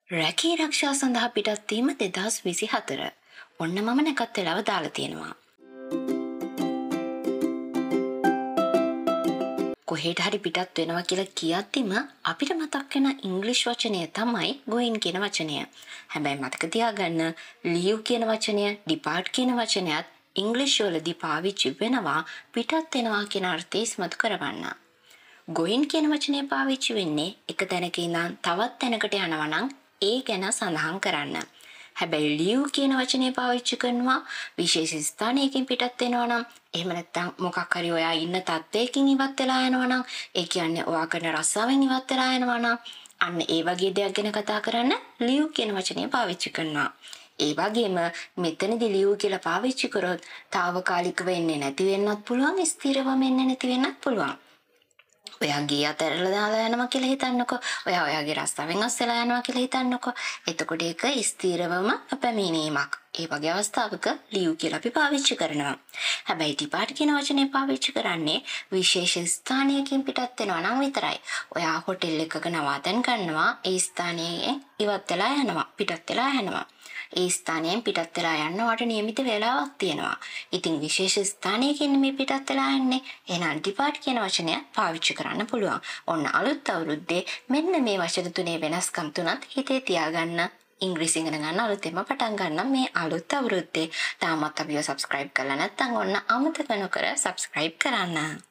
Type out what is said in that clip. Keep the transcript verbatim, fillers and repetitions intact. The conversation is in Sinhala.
රැකී රක්ෂා සඳහා පිටත් වීම දෙදහස් විසිහතර. ඔන්න මම නැකත් වෙලාව දාලා තියෙනවා. කොහෙට හරි පිටත් වෙනවා කියලා කියද්දිම අපිට මතක් වෙන ඉංග්‍රීසි වචනය තමයි going කියන වචනය. හැබැයි මතක තියාගන්න leave කියන වචනය, depart කියන වචනයත් ඉංග්‍රීසි වලදී පාවිච්චි වෙනවා පිටත් වෙනවා කියන අර්ථය ඉස්මතු කරගන්න. going කියන වචනය පාවිච්චි වෙන්නේ එක තැනක ඉඳන් තවත් තැනකට යනවා නම් ඒ ගැන සඳහන් කරන්න. හැබැයි leave කියන වචනේ පාවිච්චි කරනවා විශේෂ ස්ථානයකින් පිටත් වෙනවා නම් එහෙම නැත්නම් මොකක් හරි ඔයා ඉන්න තත්ත්වයකින් ඉවත් වෙලා යනවා නම් ඒ කියන්නේ ඔයා කරන රස්සාවෙන් ඉවත් වෙලා යනවා නම් අන්න ඒ වගේ දෙයක් ගැන කතා කරන්න leave කියන වචනේ පාවිච්චි කරනවා. ඒ වගේම මෙතනදී leave කියලා පාවිච්චි කරොත් తాවකාලික වෙන්නේ නැති වෙන්නත් පුළුවන් ස්ථිරව වෙන්නේ නැති වෙන්නත් පුළුවන්. ඔයා ගිය අතරලා දාලා යනවා කියලා හිතන්නකෝ. ඔයා ඔයාගේ රස්සාවෙන් අස්සලා යනවා කියලා හිතන්නකෝ. එතකොට ඒක ස්ථිරවම පැමිණීමක්. ඒ වගේ අවස්ථාවක leave කියලා අපි පාවිච්චි කරනවා. හැබැයි depart කියන වචනේ පාවිච්චි කරන්නේ විශේෂ ස්ථානයකින් පිටත් වෙනවා නම් විතරයි. ඔයා හොටෙල් එකක නවාතැන් ගන්නවා. ඒ ස්ථානයෙන් ඉවත් වෙලා යනවා. පිටත් වෙලා යනවා. ඒ ස්ථානයෙන් පිටත් වෙලා යන්න වට නියමිත වේලාවක් තියෙනවා. ඉතින් විශේෂ ස්ථානයකින් මේ පිටත් වෙලා යන්නේ. එහෙනම් depart කියන වචනය පාවිච්චි කරන්න පුළුවන්. ඔන්න අලුත් අවුරුද්දේ මෙන්න මේ වචන තුනේ වෙනස්කම් තුනත් හිතේ තියාගන්න. ඉංග්‍රීසි ඉගෙන ගන්න අලුතෙන්ම පටන් ගන්න මේ අලුත් අවුරුද්දේ. තාමත් අපිව subscribe කරලා නැත්නම් ඔන්න අමතක නොකර subscribe කරන්න.